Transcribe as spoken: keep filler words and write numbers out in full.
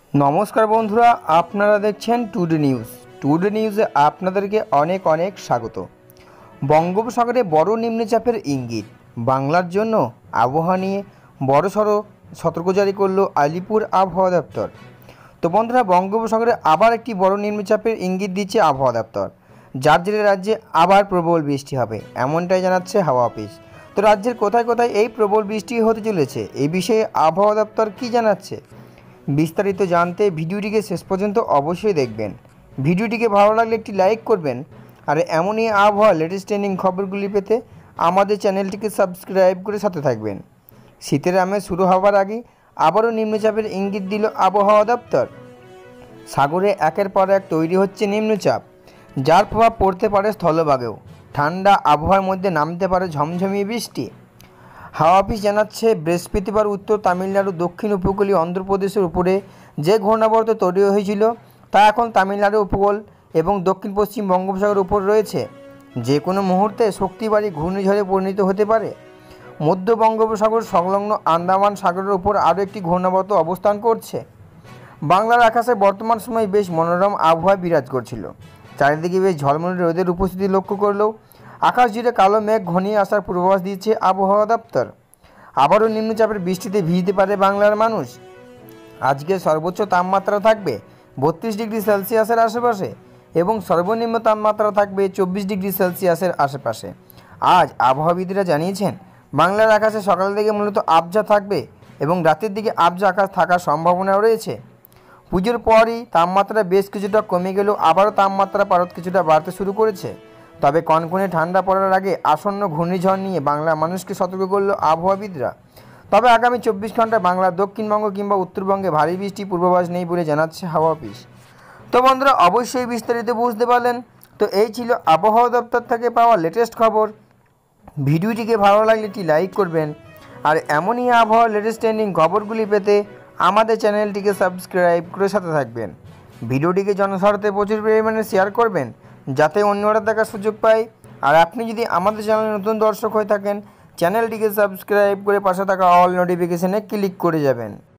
नमस्कार बंधुरा आपनारा देखছেন टुडे নিউজ। टुडे নিউজে আপনাদেরকে অনেক অনেক স্বাগত। বঙ্গোপসাগরে বড় নিম্নচাপের ইঙ্গিত, বাংলার জন্য আবহাওয়া নিয়ে বড়সড় সতর্ক জারি করলো আলিপুর আবহাওয়া দপ্তর। তো বন্ধুরা, বঙ্গোপসাগরে আবার একটি বড় নিম্নচাপের ইঙ্গিত দিচ্ছে আবহাওয়া দপ্তর, যার জেরে রাজ্যে আবার প্রবল বৃষ্টি হবে এমনটাই জানাচ্ছে হাওয়া অফিস। তো রাজ্যের কোথায় কোথায় এই প্রবল বৃষ্টি হতে চলেছে, এই বিষয়ে আবহাওয়া দপ্তর কী জানাচ্ছে, বিস্তারিত জানতে ভিডিওটিকে শেষ পর্যন্ত অবশ্যই দেখবেন। ভিডিওটিকে ভালো লাগলে একটি লাইক করবেন, আর এমনই আবহাওয়া লেটেস্ট ট্রেন্ডিং খবরগুলি পেতে আমাদের চ্যানেলটিকে সাবস্ক্রাইব করে সাথে থাকবেন। শীতের আমেজ শুরু হওয়ার আগে আবারও নিম্নচাপের ইঙ্গিত দিল আবহাওয়া দপ্তর। সাগরে একের পর এক তৈরি হচ্ছে নিম্নচাপ, যার প্রভাব পড়তে পারে স্থলভাগেও। ঠান্ডা আবহাওয়ার মধ্যে নামতে পারে ঝমঝমিয়ে বৃষ্টি। হাওয়া অফিস জানাচ্ছে, বৃহস্পতিবার উত্তর তামিলনাড়ু, দক্ষিণ উপকূলীয় অন্ধ্রপ্রদেশের উপরে যে ঘূর্ণাবর্ত তৈরি হয়েছিল তা এখন তামিলনাড়ু উপকূল এবং দক্ষিণ পশ্চিম বঙ্গোপসাগরের উপর রয়েছে। যে কোনো মুহূর্তে শক্তিশালী ঘূর্ণিঝড়ে পরিণত হতে পারে। মধ্য বঙ্গোপসাগর সংলগ্ন আন্দামান সাগরের উপর আরও একটি ঘূর্ণাবর্ত অবস্থান করছে। বাংলার আকাশে বর্তমান সময়ে বেশ মনোরম আবহাওয়া বিরাজ করছিল। চারিদিকে বেশ ঝলমলে রোদের উপস্থিতি লক্ষ্য করলেও আকাশ জুড়ে কালো মেঘ ঘনিয়ে আসার পূর্বাভাস দিচ্ছে আবহাওয়া দপ্তর। আবারও নিম্নচাপের বৃষ্টিতে ভিজতে পারে বাংলার মানুষ। আজকে সর্বোচ্চ তাপমাত্রা থাকবে বত্রিশ ডিগ্রি সেলসিয়াসের আশেপাশে এবং সর্বনিম্ন তাপমাত্রা থাকবে চব্বিশ ডিগ্রি সেলসিয়াসের আশেপাশে। আজ আবহাওয়াবিদরা জানিয়েছেন, বাংলার আকাশে সকাল থেকে মূলত আবজা থাকবে এবং রাতের দিকে আবজা আকাশ থাকার সম্ভাবনাও রয়েছে। পুজোর পরই তাপমাত্রা বেশ কিছুটা কমে গেলেও আবারও তাপমাত্রা পারদ কিছুটা বাড়তে শুরু করেছে। তবে কনকনে ঠান্ডা পড়ার আগে আসন্ন ঘূর্ণিঝড় নিয়ে বাংলার মানুষকে সতর্ক করল আবহাওয়াবিদরা। তবে আগামী চব্বিশ ঘন্টা বাংলার দক্ষিণবঙ্গ কিংবা উত্তরবঙ্গে ভারী বৃষ্টি পূর্বাভাস নেই বলে জানাচ্ছে হাওয়া অফিস। তো বন্ধুরা, অবশ্যই বিস্তারিত বুঝতে পারলেন। তো এই ছিল আবহাওয়া দপ্তর থেকে পাওয়া লেটেস্ট খবর। ভিডিওটিকে ভালো লাগলে একটি লাইক করবেন, আর এমনই আবহাওয়ার লেটেস্ট ট্রেন্ডিং খবরগুলি পেতে আমাদের চ্যানেলটিকে সাবস্ক্রাইব করে সাথে থাকবেন। ভিডিওটিকে জনস্বার্থে প্রচুর পরিমাণে শেয়ার করবেন, যাতে অন্যরা দেখার সুযোগ পায়। আর আপনি যদি আমাদের চ্যানেলে নতুন দর্শক হয়ে থাকেন, চ্যানেলটিকে সাবস্ক্রাইব করে পাশে থাকা অল নোটিফিকেশনে ক্লিক করে যাবেন।